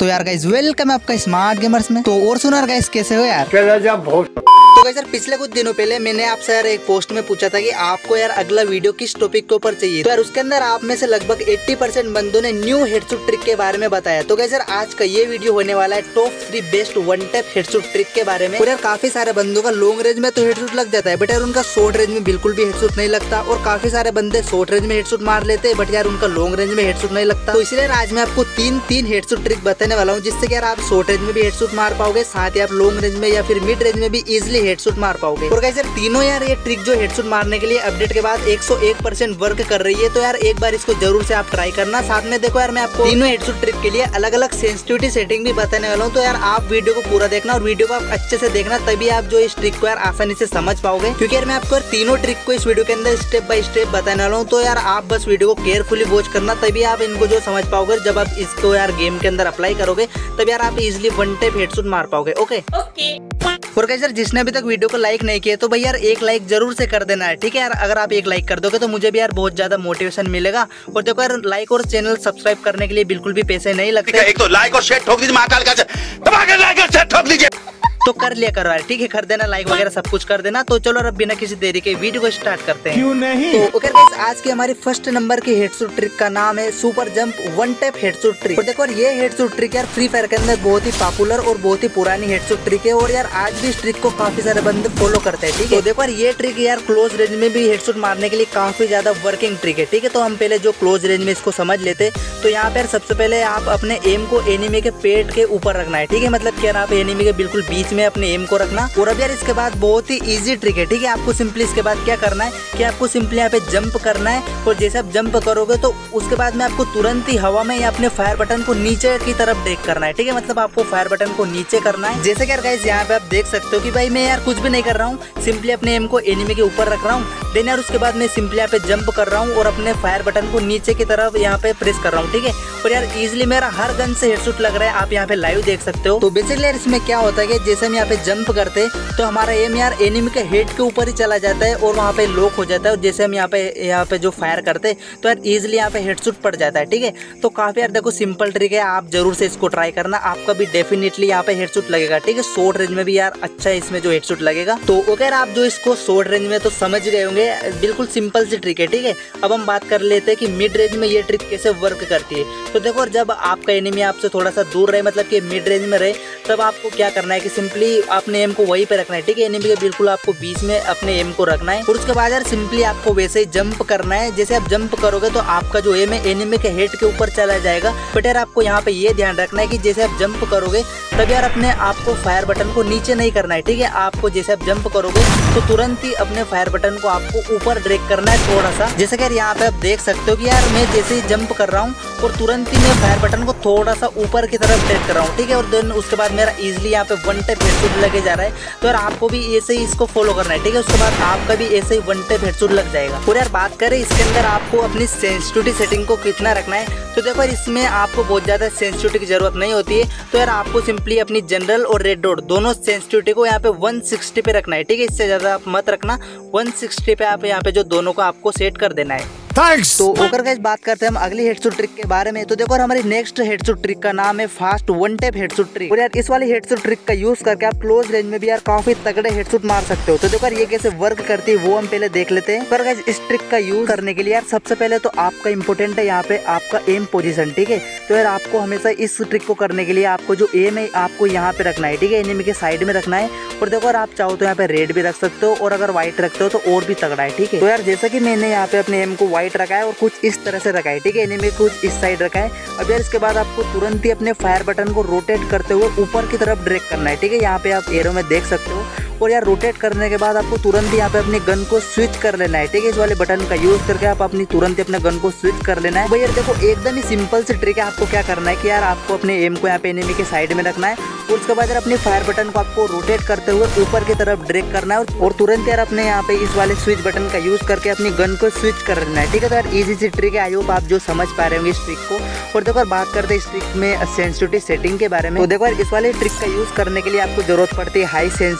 तो यार guys welcome है आपका स्मार्ट गेमर्स में। तो और सुनो यार गाइस, कैसे हो यार? तो गाइस यार पिछले कुछ दिनों पहले मैंने आपसे यार एक पोस्ट में पूछा था कि आपको यार अगला वीडियो किस टॉपिक के ऊपर चाहिए। तो यार उसके अंदर आप में से लगभग 80% बंदों ने न्यू हेडशॉट ट्रिक के बारे में बताया। तो गाइस यार आज का ये वीडियो होने वाला है top 3 best one tap headshot trick के बारे में। और यार काफी सारे बंदों का लॉन्ग रेंज में तो हेडशॉट लग जाता है, बट यार उनका शॉर्ट रेंज में बिल्कुल भी हेडशॉट नहीं लगता। और काफी सारे बंदे शॉर्ट रेंज में हेडशॉट मार लेते हैं, बट यार उनका लॉन्ग रेंज में हेडशॉट नहीं लगता। तो इसलिए आज मैं आपको तीन हेडशॉट ट्रिक बताने वाला हूँ, जिससे कि यार आप शॉर्ट रेंज में भी हेडशॉट मार पाओगे, साथ ही आप लॉन्ग रेंज में या फिर मिड रेंज में भी इजिली हेडशॉट मार पाओगे। और गाइस यार तीनों यार ये ट्रिक जो हेडशॉट मारने के लिए अपडेट के बाद 101% वर्क कर रही है। तो यार एक बार इसको जरूर से आप ट्राई करना। साथ में देखो यार मैं आपको तीनों हेडशॉट ट्रिक के लिए अलग अलग सेंसिटिविटी सेटिंग भी बताने वाला हूँ। तो यार आप वीडियो को पूरा देखना और वीडियो को आप अच्छे से देखना, तभी आप जो इस ट्रिक को यार आसानी से समझ पाओगे। क्योंकि यार मैं आपको तीनों ट्रिक को इस वीडियो के अंदर स्टेप बाय स्टेप बताने वाला हूँ। तो यार आप बस वीडियो को केयरफुली वॉच करना, तभी आप इनको जो समझ पाओगे। जब आप इसको यार गेम के अंदर अप्लाई करोगे तब यार आप इजिली वन टैप हेडशॉट मार पाओगे। ओके। और गाइस यार जिसने अभी तक वीडियो को लाइक नहीं किया तो भाई यार एक लाइक जरूर से कर देना है, ठीक है यार। अगर आप एक लाइक कर दोगे तो मुझे भी यार बहुत ज्यादा मोटिवेशन मिलेगा। और देखो यार लाइक और चैनल सब्सक्राइब करने के लिए बिल्कुल भी पैसे नहीं लगते। एक तो लाइक और शेयर ठोक दीजिए, महाकाल का दबा के लाइक और शेयर ठोक दीजिए। तो कर लिया करो यार, ठीक है, कर देना लाइक वगैरह सब कुछ कर देना। तो चलो अब बिना किसी देरी के वीडियो को स्टार्ट करते हैं। क्यों नहीं? तो ओके गाइस, आज की हमारी फर्स्ट नंबर की हेडशॉट ट्रिक का नाम है super jump one tap headshot trick. और देखो ये हेडशॉट ट्रिक यार फ्री फायर के अंदर बहुत ही पॉपुलर और बहुत ही पुरानी हेडशॉट ट्रिक है। और यार आज भी इस ट्रिक को काफी सारे बंदे फॉलो करते हैं, ठीक है। तो देखो यार ये ट्रिक यार क्लोज रेंज में भी हेडशॉट मारने के लिए काफी ज्यादा वर्किंग ट्रिक है, ठीक है। तो हम पहले जो क्लोज रेंज में इसको समझ लेते। तो यहाँ पे यार सबसे पहले आप अपने एम को एनिमी के पेट के ऊपर रखना है, ठीक है। मतलब क्या आप एनिमी के बिल्कुल बीच में अपने एम को रखना। और अब यार इसके बाद बहुत ही इजी ट्रिक है, ठीक है। आपको सिंपली इसके बाद क्या करना है कि आपको सिंपली यहाँ पे जंप करना है। और जैसे आप जंप करोगे तो उसके बाद में आपको तुरंत ही हवा में या अपने फायर बटन को नीचे की तरफ ड्रैग करना है, ठीक है। मतलब आपको फायर बटन को नीचे करना है। जैसे कि यार गाइस यहाँ पे आप देख सकते हो कि भाई मैं यार कुछ भी नहीं कर रहा हूँ, सिंपली अपने एम को एनिमी के ऊपर रख रहा हूँ। देन यार उसके बाद मैं सिंपली यहाँ पे जंप कर रहा हूँ और अपने फायर बटन को नीचे की तरफ यहाँ पे प्रेस कर रहा हूँ, ठीक है। और यार इजिली मेरा हर गन से हेडशॉट लग रहा है, आप यहाँ पे लाइव देख सकते हो। तो बेसिकली यार इसमें क्या होता है कि जैसे हम यहाँ पे जंप करते तो हमारा एम यार एनिमी के हेड के ऊपर ही चला जाता है और वहाँ पे लॉक हो जाता है। और जैसे हम यहाँ पे जो फायर करते तो यार इजिली यहाँ पे हेडशॉट पड़ जाता है, ठीक है। तो काफी यार देखो सिंपल ट्रिक है, आप जरूर से इसको ट्राई करना, आपका भी डेफिनेटली यहाँ पे हेडशॉट लगेगा, ठीक है। शॉर्ट रेंज में भी यार अच्छा है इसमें जो हेडशॉट लगेगा। तो अगर आप जो इसको शॉर्ट रेंज में तो समझ गए होंगे, बिल्कुल सिंपल सी ट्रिक है, ठीक है। अब हम बात कर लेते हैं कि मिड रेंज में ये ट्रिक कैसे वर्क करती है। तो देखो जब आपका एनिमी आपसे थोड़ा सा दूर रहे, मतलब कि मिड रेंज में रहे, तब आपको क्या करना है कि सिंपली अपने एम को वहीं पे रखना है, ठीक है। एनिमी के बिल्कुल आपको बीच में अपने एम को रखना है। और उसके बाद यार सिंपली आपको वैसे ही जंप करना है। जैसे आप जंप करोगे तो आपका जो एम है एनिमी के हेड के ऊपर चला जाएगा। बट यार आपको यहाँ पे ये ध्यान रखना है कि जैसे आप जंप करोगे तब यार अपने आपको फायर बटन को नीचे नहीं करना है, ठीक है। आपको जैसे आप जंप करोगे तो तुरंत ही अपने फायर बटन को आपको ऊपर ड्रैग करना है थोड़ा सा। जैसे कि यहाँ पे आप देख सकते हो कि यार मैं जैसे ही जंप कर रहा हूँ और तुरंत ही मैं फायर बटन को थोड़ा सा ऊपर की तरफ ड्रैग कर रहा हूँ, ठीक है। और देन उसके बाद मेरा इजिली यहाँ पे वन टैप हेडशॉट लगे जा रहा है। तो यार आपको भी ऐसे ही इसको फॉलो करना है, ठीक है। उसके बाद आपका भी ऐसे ही वन टैप हेडशॉट लग जाएगा। और यार बात करें इसके अंदर आपको अपनी सेंसिटिविटी सेटिंग को कितना रखना है, तो देखो इसमें आपको बहुत ज्यादा सेंसिटिविटी की जरूरत नहीं होती है। तो यार आपको सिंपली अपनी जनरल और रेड डॉट दोनों सेंसिटिविटी को यहाँ पे 160 पे रखना है, ठीक है। इससे ज्यादा आप मत रखना, 160 पे आप यहाँ पे जो दोनों को आपको सेट कर देना है। थैंक्स। तो ओकर गाइस बात करते हैं हम अगली हेडशॉट ट्रिक के बारे में। तो देखो हमारी नेक्स्ट हेडशॉट ट्रिक का नाम है fast one tap headshot trick. और यार इस वाली हेडशॉट ट्रिक का यूज करके आप क्लोज रेंज में भी यार काफी तगड़े हेडशॉट मार सकते हो। तो देखो ये कैसे वर्क करती है वो हम पहले देख लेते हैं। पर गाइस इस ट्रिक का यूज करने के लिए यार सबसे पहले तो आपका इंपोर्टेंट है यहाँ पे आपका एम पोजीशन, ठीक है। तो यार आपको हमेशा इस ट्रिक को करने के लिए आपको जो एम है आपको यहाँ पे रखना है, ठीक है। एनिमी के साइड में रखना है। और देखो अगर आप चाहो तो यहाँ पे रेड भी रख सकते हो, और अगर व्हाइट रखते हो तो और भी तगड़ा है, ठीक है। तो यार जैसा कि मैंने यहाँ पे अपने एम को व्हाइट रखा है और कुछ इस तरह से रखा है, ठीक है। एनिमी कुछ इस साइड रखा है। अब यार इसके बाद आपको तुरंत ही अपने फायर बटन को रोटेट करते हुए ऊपर की तरफ ड्रैग करना है, ठीक है। यहाँ पे आप एरो में देख सकते हो। और यार रोटेट करने के बाद आपको तुरंत ही यहाँ पे अपनी गन को स्विच कर लेना है, ठीक है। इस वाले बटन का यूज करके आप अपनी तुरंत ही अपने गन को स्विच कर लेना है। भाई यार देखो एकदम ही सिंपल सी ट्रिक है। आपको क्या करना है कि यार आपको अपने एम को यहाँ पे एनिमी के साइड में रखना है। और उसके बाद यार अपने फायर बटन को आपको रोटेट करते हुए ऊपर की तरफ ड्रैग करना है। और तुरंत यार अपने यहाँ पे इस वाले स्विच बटन का यूज करके अपनी गन को स्विच कर लेना है, ठीक है। तो यार इजी सी ट्रिक है, आई होप आप जो समझ पा रहे होंगे इस ट्रिक को। और देखो बात करते हैं इस ट्रिक में सेंसिटिविटी सेटिंग के बारे में। तो देखो इस वाले ट्रिक का यूज करने के लिए आपको जरूरत पड़ती है हाई सेंसिटिविटी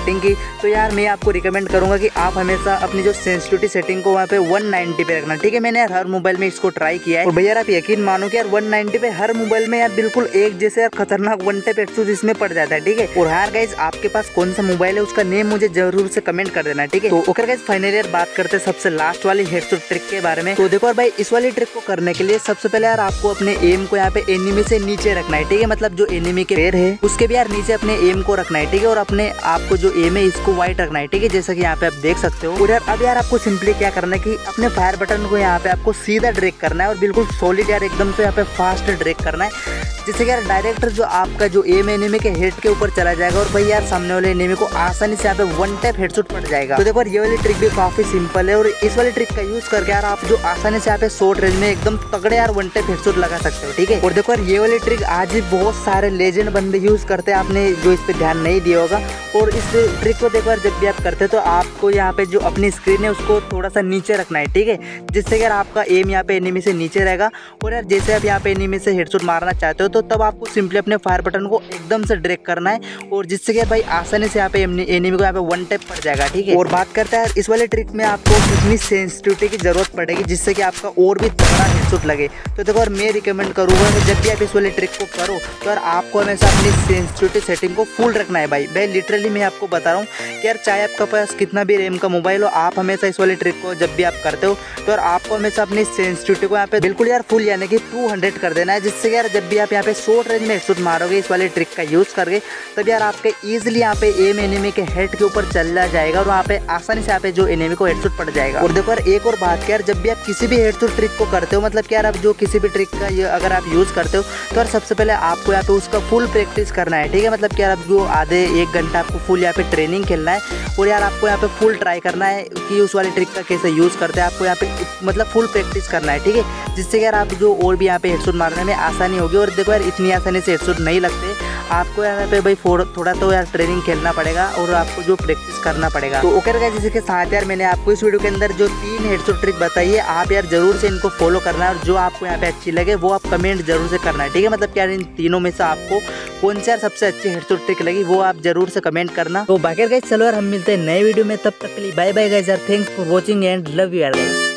सेटिंग की, तो यार मैं आपको रिकमेंड करूंगा कि आप हमेशा अपनी जो सेंसिटिविटी सेटिंग को वहाँ पे 190 पे रखना, ठीक है। मैंने यार हर मोबाइल में इसको ट्राई किया है और भैया आप यकीन मानो कि यार 190 पे हर मोबाइल में यार बिल्कुल एक जैसे यार खतरनाक वन टैप हेडशॉट इसमें पड़ जाता है, ठीक है। और यार गाइस आपके पास कौन सा मोबाइल है उसका नेम मुझे जरूर से कमेंट कर देना, ठीक है। तो ओके गाइस फाइनली यार बात करते हैं सबसे लास्ट वाली हेडशॉट ट्रिक के बारे में। तो देखो यार भाई इस वाली ट्रिक को करने के लिए सबसे पहले यार आपको अपने एम को यहाँ पे एनिमी से नीचे रखना है, ठीक है। मतलब जो एनिमी के पैर है उसके भी यार नीचे अपने एम को रखना है, ठीक है। और अपने आपको जो एम है इसको वाइट रखना है, ठीक है, जैसा कि यहाँ पे आप देख सकते हो। और यार अब यार आपको सिंपली क्या करना है कि अपने फायर बटन को यहाँ पे आपको सीधा ड्रैग करना है और बिल्कुल सॉलिड यार एकदम से यहाँ पे फास्ट ड्रैग करना है, जिससे यार डायरेक्ट जो आपका जो एम एनिमी के हेड के ऊपर चला जाएगा और भाई यार सामने वाले एनिमी को आसानी से यहाँ पे वन टैप हेडशॉट पड़ जाएगा। तो देखो ये वाली ट्रिक भी काफी सिंपल है और इस वाली ट्रिक का यूज करके यार आप जो आसानी से यहाँ पे शॉर्ट रेंज में एकदम तगड़े यार वन टैप हेडशॉट लगा सकते हो, ठीक है। और देखो यार ये वाली ट्रिक आज भी बहुत सारे लेजेंड बंदे यूज करते हैं, आपने जो इस पे ध्यान नहीं दिया होगा। और इस ट्रिक को देखो यार जब भी आप करते हैं तो आपको यहाँ पे जो अपनी स्क्रीन है उसको थोड़ा सा नीचे रखना है, ठीक है, जिससे यार आपका एम यहाँ पे एनिमी से नीचे रहेगा। और यार जैसे आप यहाँ पे एनिमी से हेडशॉट मारना चाहते हो तो तब आपको सिंपली अपने फायर बटन को एकदम से ड्रैग करना है और जिससे कि भाई आसानी से यहाँ पे एनिमी को यहाँ पे वन टैप पड़ जाएगा, ठीक है। और बात करते हैं इस वाले ट्रिक में आपको कितनी सेंसिटिविटी की जरूरत पड़ेगी जिससे कि आपका और भी तगड़ा हेडशॉट लगे। तो देखो यार मैं रिकमेंड करूंगा कि जब भी आप इस वाले ट्रिक को करो तो यार आपको हमेशा अपनी सेंसिटिविटी सेटिंग को फुल रखना है भाई लिटरली मैं आपको बता रहा हूँ कि यार चाहे आपके पास कितना भी रैम का मोबाइल हो, आप हमेशा इस वाले ट्रिक को जब भी आप करते हो तो यार आपको हमेशा अपनी सेंसिटिविटी को यहाँ पे बिल्कुल यार फुल यानी कि 200 कर देना है, जिससे यार जब भी आप यहाँ पे शॉर्ट रेंज में हेडशॉट मारोगे इस वाले ट्रिक का यूज करके तब यार आपके इजीली यहाँ पे एम एनिमी के हेड के ऊपर चला जाएगा और वहाँ पे आसानी से यहाँ पे जो एनिमी को हेडशॉट पड़ जाएगा। और देखो यार एक और बात यार जब भी आप किसी भी हेडशॉट ट्रिक को करते हो, मतलब कि यार आप जो किसी भी ट्रिक का अगर आप यूज करते हो तो यार सबसे पहले आपको यहाँ पे उसका फुल प्रैक्टिस करना है, ठीक है। मतलब कि यार आप जो आधे 1 घंटा आपको फुल यहाँ पे ट्रेनिंग खेलना है और यार आपको यहाँ पे फुल ट्राई करना है कि उस वाले ट्रिक का कैसे यूज करते हैं, आपको यहाँ पे मतलब फुल प्रैक्टिस करना है, ठीक है, जिससे यार आप जो और भी यहाँ पे हेडशॉट मारने में आसानी होगी। और देखो यार इतनी आसानी से हेडशॉट नहीं लगते, आपको यहाँ पे भाई थोड़ा तो यार ट्रेनिंग खेलना पड़ेगा और आपको जो प्रैक्टिस करना पड़ेगा। तो ओके गाइस इसी के साथ यार मैंने आपको इस वीडियो के अंदर जो 3 हेडशॉट ट्रिक बताई है आप यार जरूर से इनको फॉलो करना है और जो आपको यहाँ पे अच्छी लगे वो आप कमेंट जरूर से करना है, ठीक है। मतलब यार इन तीनों में से आपको कौन सी यार सबसे अच्छी हेडशॉट ट्रिक लगी वो आप जरूर से कमेंट करना। तो बाकी गाइस चलो यार हम मिलते हैं नए वीडियो में, तब तक के लिए बाय बाय गाइस यार, thanks for watching and love you यार गाइस।